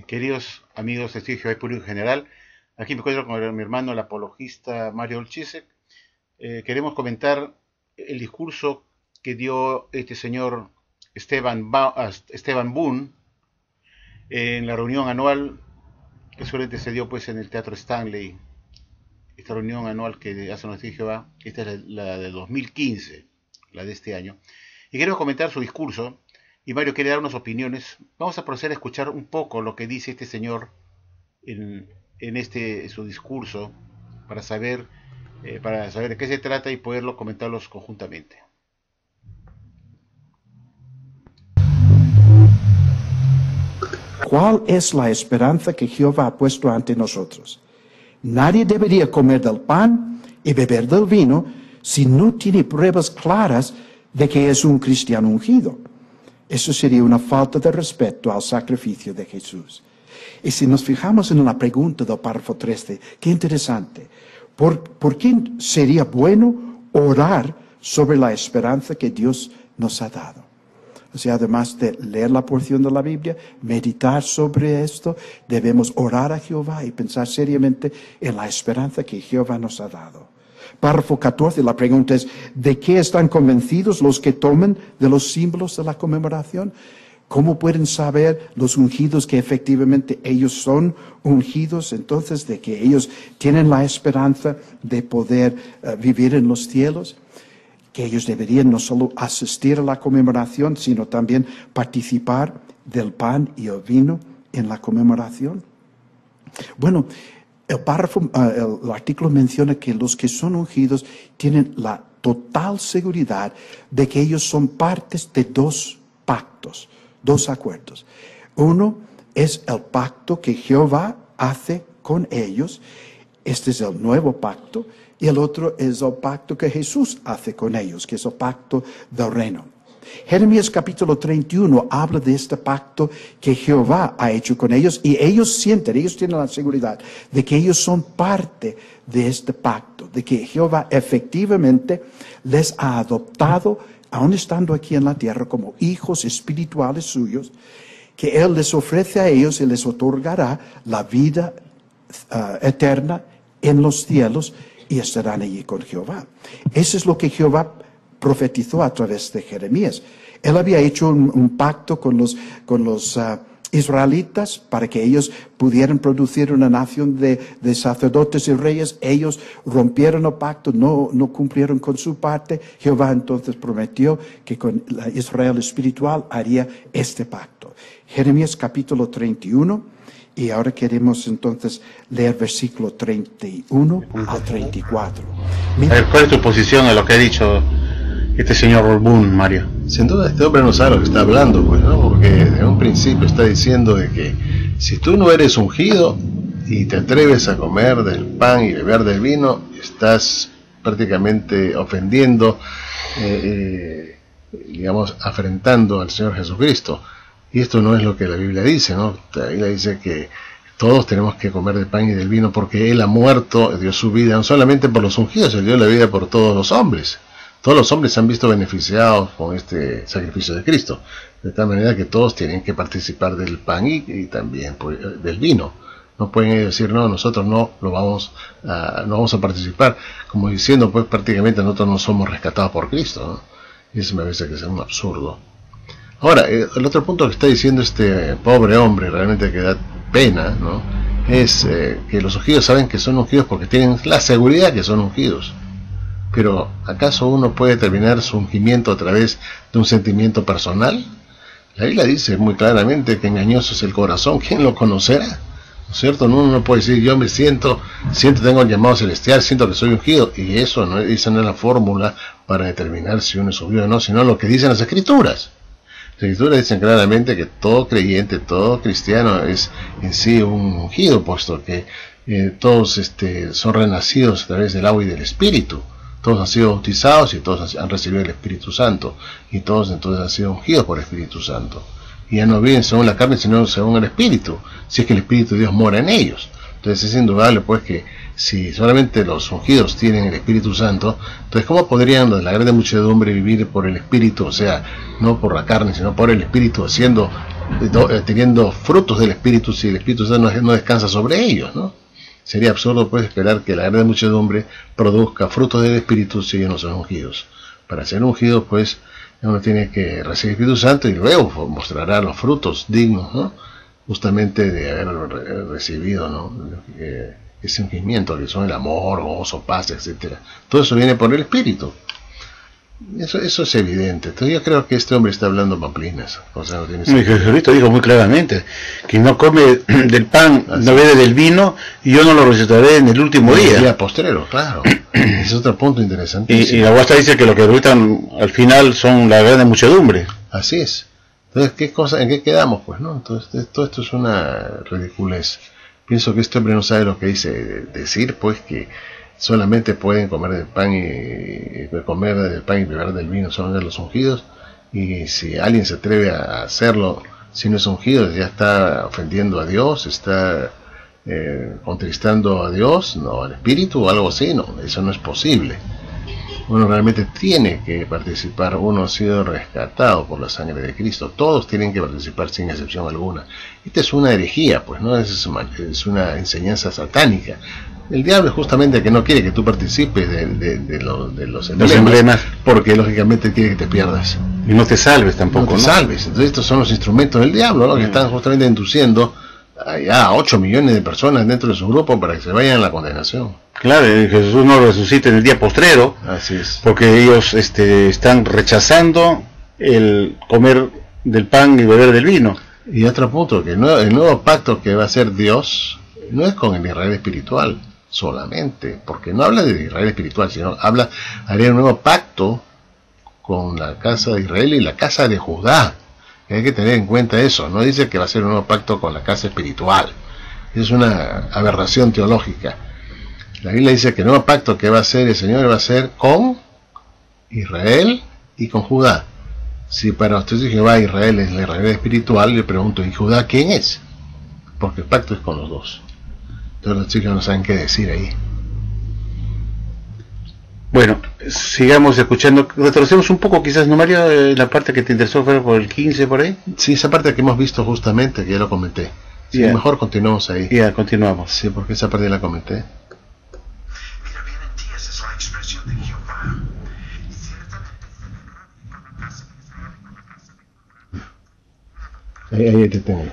Queridos amigos de Estudio Jehová y Público en general, aquí me encuentro con mi hermano, el apologista Mario Olchisek. Queremos comentar el discurso que dio este señor Esteban Boone en la reunión anual que solamente se dio pues en el Teatro Stanley, esta reunión anual que hace nuestro Jehová. Esta es la de 2015, la de este año, y queremos comentar su discurso, y Mario quiere dar unas opiniones. Vamos a proceder a escuchar un poco lo que dice este señor en su discurso para saber de qué se trata y poderlo comentarlos conjuntamente. ¿Cuál es la esperanza que Jehová ha puesto ante nosotros? Nadie debería comer del pan y beber del vino si no tiene pruebas claras de que es un cristiano ungido. Eso sería una falta de respeto al sacrificio de Jesús. Y si nos fijamos en la pregunta del párrafo 13, qué interesante. ¿Por qué sería bueno orar sobre la esperanza que Dios nos ha dado? O sea, además de leer la porción de la Biblia, meditar sobre esto, debemos orar a Jehová y pensar seriamente en la esperanza que Jehová nos ha dado. Párrafo 14, la pregunta es, ¿de qué están convencidos los que toman de los símbolos de la conmemoración? ¿Cómo pueden saber los ungidos que efectivamente ellos son ungidos? Entonces, de que ellos tienen la esperanza de poder vivir en los cielos, que ellos deberían no solo asistir a la conmemoración, sino también participar del pan y el vino en la conmemoración. Bueno, el artículo menciona que los que son ungidos tienen la total seguridad de que ellos son partes de dos pactos, dos acuerdos. Uno es el pacto que Jehová hace con ellos. Este es el nuevo pacto. Y el otro es el pacto que Jesús hace con ellos, que es el pacto del reino. Jeremías capítulo 31 habla de este pacto que Jehová ha hecho con ellos, y ellos tienen la seguridad de que ellos son parte de este pacto, de que Jehová efectivamente les ha adoptado, aun estando aquí en la tierra, como hijos espirituales suyos, que Él les ofrece a ellos y les otorgará la vida eterna en los cielos, y estarán allí con Jehová. Eso es lo que Jehová profetizó a través de Jeremías. Él había hecho un pacto con los israelitas para que ellos pudieran producir una nación de sacerdotes y reyes. Ellos rompieron el pacto, no cumplieron con su parte. Jehová entonces prometió que con Israel espiritual haría este pacto. Jeremías capítulo 31. Y ahora queremos entonces leer versículo 31 al 34. A ver, ¿cuál es tu posición a lo que ha dicho este señor Boone, Mario? Sin duda este hombre no sabe lo que está hablando, pues, ¿no? Porque de un principio está diciendo de que si tú no eres ungido y te atreves a comer del pan y beber del vino, estás prácticamente ofendiendo, afrentando al Señor Jesucristo. Y esto no es lo que la Biblia dice, ¿no? La Biblia dice que todos tenemos que comer del pan y del vino porque Él ha muerto, dio su vida, no solamente por los ungidos, Él dio la vida por todos los hombres. Todos los hombres se han visto beneficiados con este sacrificio de Cristo. De tal manera que todos tienen que participar del pan y también pues, del vino. No pueden decir, no, nosotros no vamos a participar, como diciendo, pues prácticamente nosotros no somos rescatados por Cristo, ¿no? Y eso me parece que es un absurdo. Ahora, el otro punto que está diciendo este pobre hombre, realmente que da pena, ¿no? Es que los ungidos saben que son ungidos porque tienen la seguridad que son ungidos. Pero, ¿acaso uno puede determinar su ungimiento a través de un sentimiento personal? La Biblia dice muy claramente que engañoso es el corazón, ¿quién lo conocerá? ¿No es cierto? Uno no puede decir, yo me siento, tengo el llamado celestial, siento que soy ungido, y esa no es la fórmula para determinar si uno es ungido o no, sino lo que dicen las Escrituras. Las Escrituras dicen claramente que todo creyente, todo cristiano es en sí un ungido, puesto que todos son renacidos a través del agua y del Espíritu. Todos han sido bautizados y todos han recibido el Espíritu Santo. Y todos entonces han sido ungidos por el Espíritu Santo. Y ya no viven según la carne, sino según el Espíritu, si es que el Espíritu de Dios mora en ellos. Entonces es indudable pues que si solamente los ungidos tienen el Espíritu Santo, entonces ¿cómo podrían la grande muchedumbre vivir por el Espíritu? O sea, no por la carne, sino por el Espíritu, siendo teniendo frutos del Espíritu si el Espíritu Santo no descansa sobre ellos, ¿no? Sería absurdo pues esperar que la gran muchedumbre produzca frutos del Espíritu si ellos no son ungidos. Para ser ungidos pues uno tiene que recibir el Espíritu Santo y luego mostrará los frutos dignos, ¿no? Justamente de haber recibido, ¿no? Ese ungimiento que son el amor, gozo, paz, etcétera. Todo eso viene por el Espíritu. Eso es evidente. Entonces yo creo que este hombre está hablando pamplinas. O sea, no tiene sentido. Jesucristo dijo muy claramente: quien no come del pan, así, no bebe del vino, y yo no lo resucitaré en el último día. El día postrero, claro. Ese es otro punto interesante. Y la Guasta dice que lo que resucitan al final son la gran muchedumbre. Así es. Entonces, ¿en qué quedamos? Pues no. Entonces, todo esto es una ridiculez. Pienso que este hombre no sabe lo que dice. Decir, pues, que solamente pueden comer del pan y beber del vino solamente los ungidos, y si alguien se atreve a hacerlo si no es ungido, ya está ofendiendo a Dios, está contristando a Dios, no al Espíritu o algo así. No, eso no es posible. Uno realmente tiene que participar. Uno ha sido rescatado por la sangre de Cristo. Todos tienen que participar sin excepción alguna. Esta es una herejía, pues, ¿no? Es una enseñanza satánica. El diablo es justamente que no quiere que tú participes de los emblemas, porque lógicamente quiere que te pierdas. Y no te salves tampoco, no te salves. Entonces estos son los instrumentos del diablo, ¿no? Que están justamente induciendo a 8 millones de personas dentro de su grupo para que se vayan a la condenación. Claro, Jesús no resucita en el día postrero. Así es. Porque ellos están rechazando el comer del pan y beber del vino. Y otro punto, que el nuevo pacto que va a hacer Dios no es con el Israel espiritual solamente, porque no habla de Israel espiritual, sino haría un nuevo pacto con la casa de Israel y la casa de Judá. Hay que tener en cuenta eso. No dice que va a ser un nuevo pacto con la casa espiritual. Es una aberración teológica. La Biblia dice que el nuevo pacto que va a hacer el Señor va a ser con Israel y con Judá. Si para ustedes Jehová Israel es la Israel espiritual, le pregunto, ¿y Judá quién es? Porque el pacto es con los dos. Entonces los chicos no saben qué decir ahí. Bueno, sigamos escuchando. Retrocedemos un poco, quizás, ¿no, Mario? La parte que te interesó fue por el 15, por ahí. Sí, esa parte que hemos visto justamente, que ya lo comenté. Sí, yeah. Mejor continuamos ahí. Ya, continuamos. Sí, porque esa parte ya la comenté. Ahí te tengo.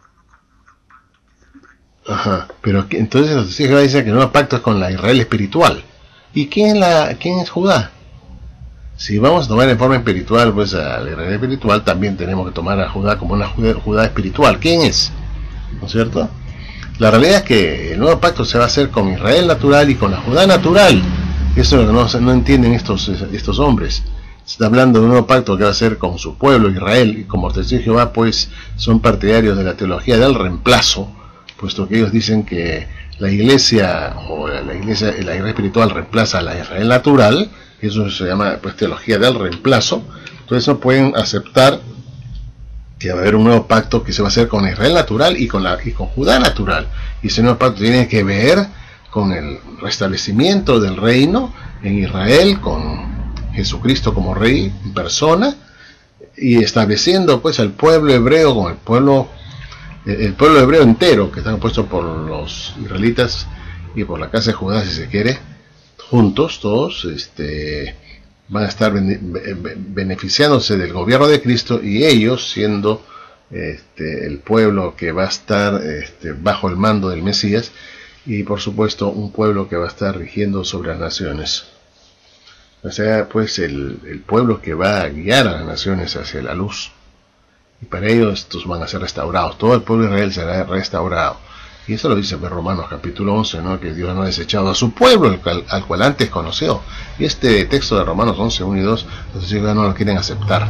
Ajá, pero entonces los testigos de Jehová dicen que el nuevo pacto es con la Israel espiritual. ¿Y quién es Judá? Si vamos a tomar en forma espiritual pues a la Israel espiritual, también tenemos que tomar a Judá como una Judá espiritual. ¿Quién es? ¿No es cierto? La realidad es que el nuevo pacto se va a hacer con Israel natural y con la Judá natural. Eso no entienden estos hombres. Se está hablando de un nuevo pacto que va a ser con su pueblo Israel, y como testigos de Jehová pues son partidarios de la teología del reemplazo, puesto que ellos dicen que la iglesia Israel espiritual reemplaza a la Israel natural. Eso se llama pues teología del reemplazo. Entonces no pueden aceptar que va a haber un nuevo pacto que se va a hacer con Israel natural y con Judá natural. Y ese nuevo pacto tiene que ver con el restablecimiento del reino en Israel, con Jesucristo como rey en persona, y estableciendo pues al pueblo hebreo como el pueblo hebreo entero, que está compuesto por los israelitas y por la casa de Judá, si se quiere, juntos todos van a estar beneficiándose del gobierno de Cristo, y ellos siendo el pueblo que va a estar bajo el mando del Mesías, y por supuesto un pueblo que va a estar rigiendo sobre las naciones. O sea, pues el pueblo que va a guiar a las naciones hacia la luz. Y para ellos estos van a ser restaurados. Todo el pueblo de Israel será restaurado. Y eso lo dice en Romanos capítulo 11, ¿no? Que Dios no ha desechado a su pueblo, al cual antes conoció. Y este texto de Romanos 11, 1 y 2, los testigos no lo quieren aceptar.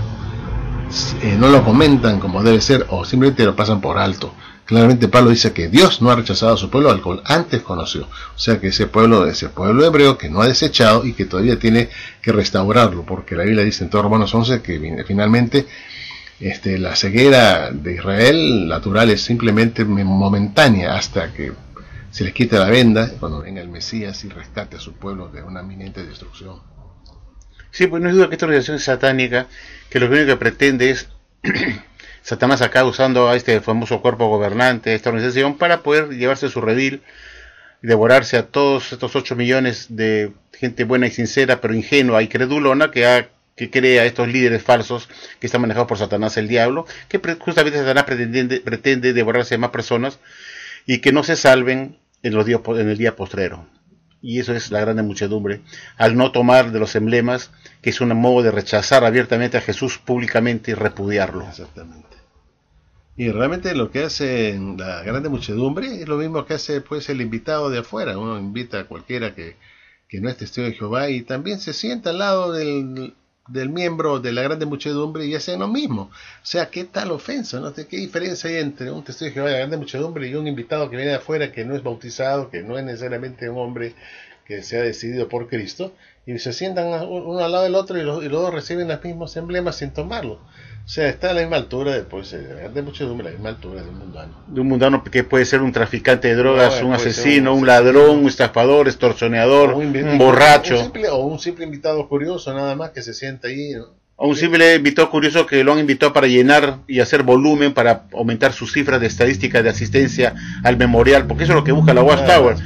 No lo comentan como debe ser, o simplemente lo pasan por alto. Claramente Pablo dice que Dios no ha rechazado a su pueblo, al cual antes conoció. O sea que ese pueblo hebreo que no ha desechado y que todavía tiene que restaurarlo, porque la Biblia dice en todo Romanos 11 que finalmente la ceguera de Israel natural es simplemente momentánea, hasta que se les quita la venda, cuando venga el Mesías y rescate a su pueblo de una inminente destrucción. Sí, pues no es duda que esta organización es satánica, que lo único que pretende es Satanás acá usando a este famoso cuerpo gobernante, esta organización, para poder llevarse su redil y devorarse a todos estos 8 millones de gente buena y sincera, pero ingenua y credulona, que crea estos líderes falsos que están manejados por Satanás, el diablo, que justamente Satanás pretende devorarse a más personas y que no se salven en el día postrero. Y eso es la grande muchedumbre, al no tomar de los emblemas, que es un modo de rechazar abiertamente a Jesús públicamente y repudiarlo. Exactamente. Y realmente lo que hace la grande muchedumbre es lo mismo que hace pues el invitado de afuera. Uno invita a cualquiera que no es testigo de Jehová y también se sienta al lado del miembro de la grande muchedumbre y hacen lo mismo. O sea, ¿qué tal ofensa? ¿No? ¿Qué diferencia hay entre un testigo de Jehová de la grande muchedumbre y un invitado que viene de afuera, que no es bautizado, que no es necesariamente un hombre que se ha decidido por Cristo, y se sientan uno al lado del otro y los dos reciben los mismos emblemas sin tomarlo? O sea, está a la misma altura de muchedumbre, a la misma altura de un mundano. De un mundano que puede ser un traficante de drogas, un asesino, un ladrón, un estafador, extorsionador, un borracho. Un simple invitado curioso nada más que se sienta ahí, ¿no? O un simple invitado curioso que lo han invitado para llenar y hacer volumen, para aumentar sus cifras de estadística de asistencia al memorial, porque eso es lo que busca la Watchtower,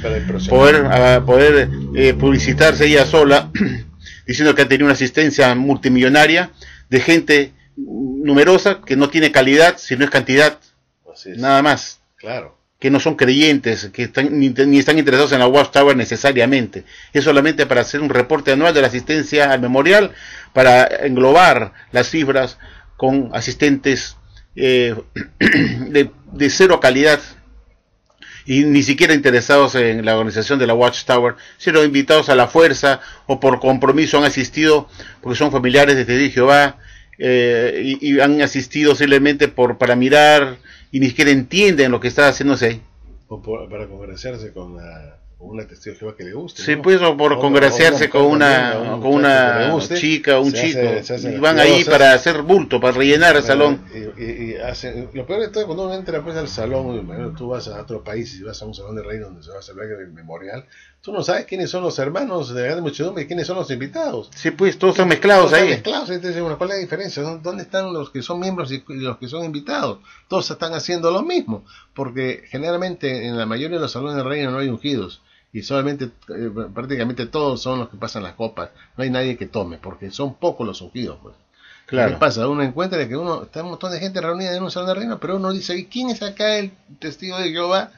poder publicitarse ella sola, diciendo que ha tenido una asistencia multimillonaria de gente numerosa, que no tiene calidad, sino es cantidad, nada más. Claro. Que no son creyentes, que ni están interesados en la Watchtower necesariamente. Es solamente para hacer un reporte anual de la asistencia al memorial, para englobar las cifras con asistentes de cero calidad y ni siquiera interesados en la organización de la Watchtower, sino invitados a la fuerza o por compromiso han asistido porque son familiares de Testigos de Jehová, y han asistido simplemente para mirar y ni siquiera entienden lo que está haciéndose ahí. O para congraciarse con una testigo de Jehová que le guste. Sí, ¿no? Pues, o por congraciarse con una chica o un chico. Y van ahí para hacer bulto, para rellenar el salón. Y hacen, lo peor de todo, cuando uno entra pues al salón, bueno, tú vas a otro país y vas a un salón de reino donde se va a celebrar el memorial, tú no sabes quiénes son los hermanos de la grande muchedumbre y quiénes son los invitados. Sí, pues todos están mezclados ahí. Entonces, bueno, ¿cuál es la diferencia? ¿Dónde están los que son miembros y los que son invitados? Todos están haciendo lo mismo, porque generalmente en la mayoría de los salones de reino no hay ungidos. Y solamente, prácticamente todos son los que pasan las copas. No hay nadie que tome, porque son pocos los ungidos. Pues. Claro. ¿Qué pasa? Uno encuentra que está un montón de gente reunida en un salón de reino, pero uno dice, ¿quién es acá el testigo de Jehová?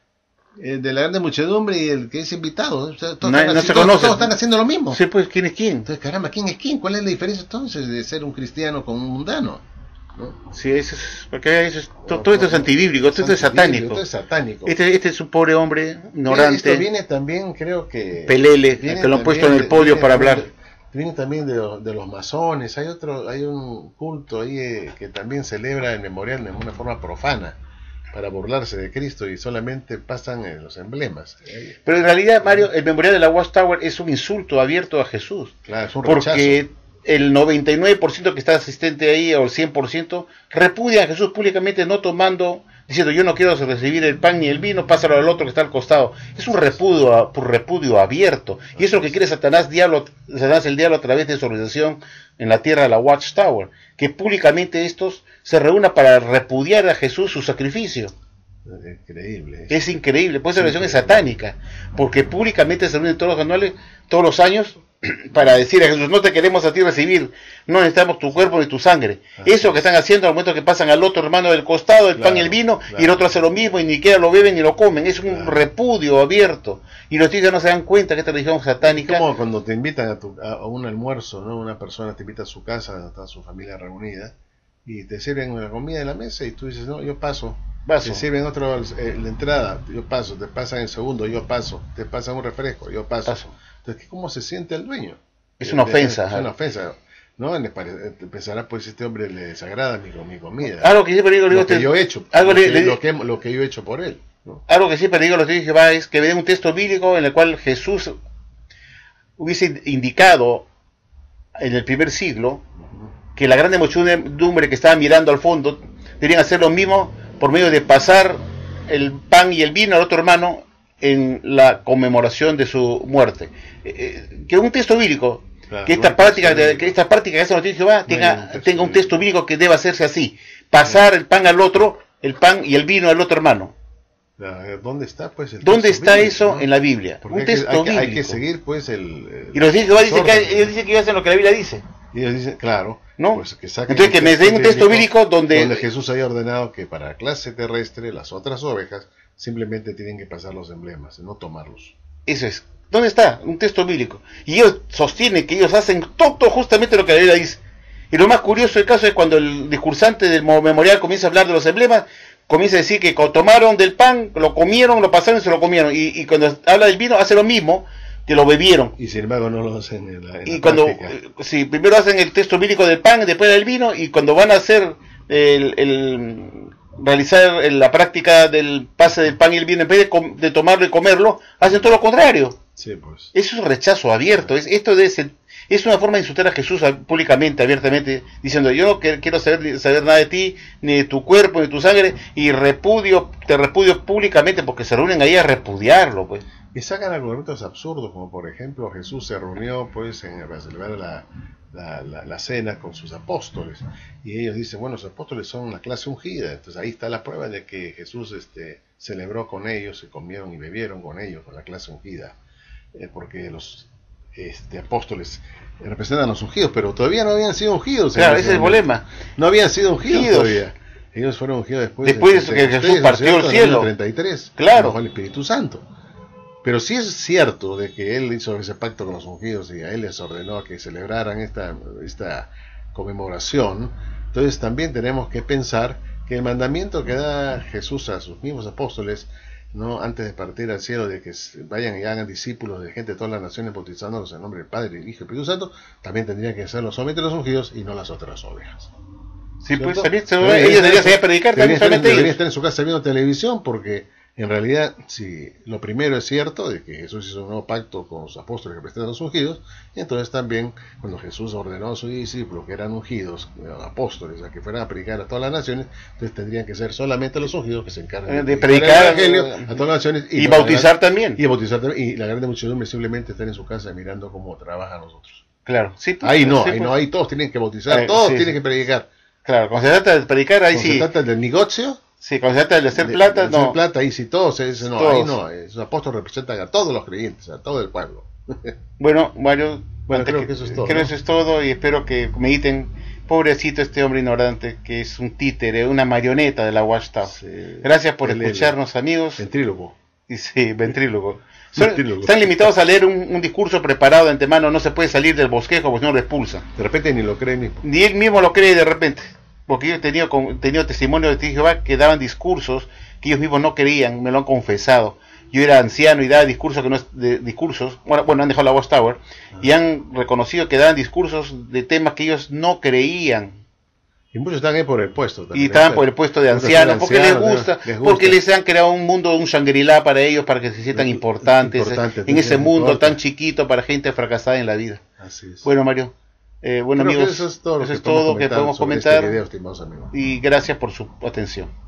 De la grande muchedumbre y el que es invitado. O sea, todos están haciendo lo mismo. Sí, pues, ¿quién es quién? Entonces, caramba, ¿quién es quién? ¿Cuál es la diferencia entonces de ser un cristiano con un mundano? ¿No? Sí, porque todo esto es antibíblico, todo esto es satánico. Este es un pobre hombre ignorante. Esto viene también, creo que... Pelele, que lo han puesto en el podio para hablar. Viene también de los masones. Hay un culto ahí que también celebra el memorial de una forma profana, para burlarse de Cristo, y solamente pasan los emblemas. Pero en realidad, Mario, el memorial de la Watchtower es un insulto abierto a Jesús. Claro, es un rechazo. Porque el 99% que está asistente ahí, o el 100%, repudia a Jesús públicamente, no tomando, diciendo, yo no quiero recibir el pan ni el vino, pásalo al otro que está al costado. Es un repudio abierto. Y eso es lo que quiere Satanás el diablo, a través de su organización en la tierra de la Watchtower, que públicamente estos se reúnan para repudiar a Jesús su sacrificio. Increíble. Es increíble, pues esa organización es satánica, porque públicamente se reúnen todos los años, para decir a Jesús, no te queremos a ti recibir, no necesitamos tu cuerpo ni tu sangre. Eso que están haciendo al momento que pasan al otro hermano del costado, el pan y el vino, y el otro hace lo mismo y ni siquiera lo beben ni lo comen. Es un repudio abierto. Y los chicos no se dan cuenta que esta religión satánica... Es como cuando te invitan a un almuerzo, ¿no? Una persona te invita a su casa, está su familia reunida, y te sirven la comida en la mesa y tú dices, no, yo paso. Te sirven otro la entrada, yo paso. Te pasan el segundo, yo paso. Te pasan un refresco, yo paso. Entonces, ¿cómo se siente el dueño? Es una ofensa. Es una ofensa. ¿No? Pensará, pues, este hombre le desagrada mi comida. Algo que siempre digo, lo que yo he hecho. Lo que yo he hecho por él. ¿No? Algo que siempre digo a los testigos de Jehová es que ven un texto bíblico en el cual Jesús hubiese indicado en el primer siglo que la grande muchedumbre que estaba mirando al fondo deberían hacer lo mismo por medio de pasar el pan y el vino al otro hermano en la conmemoración de su muerte. Que un texto bíblico, claro, que esta práctica que hacen los testigos de Jehová tenga un texto bíblico que deba hacerse así. pasar el pan al otro, el pan y el vino al otro hermano. ¿Dónde está pues el ¿Dónde texto está bíblico, eso no? en la Biblia? Porque Un texto bíblico. hay que seguir pues y los de Jehová dicen que ellos dicen que hacen lo que la Biblia dice. Y ellos dicen, claro, ¿no? pues que saquen Entonces que me den un texto bíblico donde Jesús haya ordenado que para la clase terrestre las otras ovejas simplemente tienen que pasar los emblemas, no tomarlos. Eso es. ¿Dónde está? Un texto bíblico. Y ellos sostienen que ellos hacen todo justamente lo que la Biblia dice. Y lo más curioso del caso es cuando el discursante del memorial comienza a hablar de los emblemas, comienza a decir que tomaron del pan, lo comieron, lo pasaron y se lo comieron. Y cuando habla del vino, hace lo mismo, que lo bebieron. Y sin embargo no lo hacen en la y cuando, sí, primero hacen el texto bíblico del pan, después del vino, y cuando van a hacer realizar la práctica del pase del pan y el vino, en vez de tomarlo y comerlo, hacen todo lo contrario. Sí, pues. Eso es rechazo abierto. Esto es una forma de insultar a Jesús públicamente, abiertamente, diciendo: yo no quiero saber nada de ti, ni de tu cuerpo, ni de tu sangre, y te repudio públicamente, porque se reúnen ahí a repudiarlo, pues. Y sacan argumentos absurdos, como por ejemplo Jesús se reunió pues para celebrar la cena con sus apóstoles, y ellos dicen, bueno, los apóstoles son la clase ungida. Entonces ahí está la prueba de que Jesús celebró con ellos, y comieron y bebieron con ellos, con la clase ungida, porque los apóstoles representan a los ungidos, pero todavía no habían sido ungidos. Claro, ese es el problema. No habían sido ungidos todavía. Ellos fueron ungidos después de que Jesús partió al cielo. 33, claro. Bajo el Espíritu Santo. Pero sí es cierto de que él hizo ese pacto con los ungidos y a él les ordenó que celebraran esta conmemoración. Entonces también tenemos que pensar que el mandamiento que da Jesús a sus mismos apóstoles, ¿no?, antes de partir al cielo, de que vayan y hagan discípulos de gente de todas las naciones, bautizándolos en el nombre del Padre, del Hijo y del Espíritu Santo, también tendrían que ser solamente los ungidos y no las otras ovejas. Sí, pues también ellos deberían salir a predicar, también solamente ellos. Deberían estar en su casa viendo televisión, porque en realidad, si lo primero es cierto, de que Jesús hizo un nuevo pacto con los apóstoles que representan a los ungidos, y entonces también cuando Jesús ordenó a sus discípulos, que eran ungidos, apóstoles, a que fueran a predicar a todas las naciones, entonces tendrían que ser solamente los ungidos que se encargan de predicar el evangelio a todas las naciones, y bautizar también. Y bautizar también, y la grande muchedumbre simplemente están en su casa mirando cómo trabajan los otros. Claro, sí. Pues, ahí no, sí, ahí pues. no, ahí todos tienen que bautizar, todos tienen que predicar. Claro, cuando se trata de predicar, ahí sí. Cuando se trata del negocio. Sí, cuando se trata de hacer plata, no. Hacer plata, ahí sí, todos, no, todos. ahí no, esos apóstoles representan a todos los creyentes, a todo el pueblo. Bueno, Mario, creo que eso es todo. Creo que eso es todo, y espero que mediten. Pobrecito este hombre ignorante, que es un títere, una marioneta de la Watchtower. Sí. Gracias por escucharnos, amigos. Ventrílogo. Sí, ventrílogo. Están limitados a leer un discurso preparado de antemano, no se puede salir del bosquejo porque no lo expulsan. De repente ni lo cree mismo. Ni él mismo lo cree de repente. Porque yo he tenido testimonio de Jehová que daban discursos que ellos mismos no creían, me lo han confesado. Yo era anciano y daba discursos que no es de discursos, bueno, han dejado la Watchtower, y han reconocido que daban discursos de temas que ellos no creían. Y muchos están ahí por el puesto también. Y estaban por el puesto de ancianos, porque les gusta, porque les han creado un mundo, un Shangri-La para ellos, para que se sientan importantes en ese mundo tan chiquito para gente fracasada en la vida. Así es. Bueno, Mario, bueno, amigos, eso es todo que podemos comentar. este video, estimados amigos. Y gracias por su atención.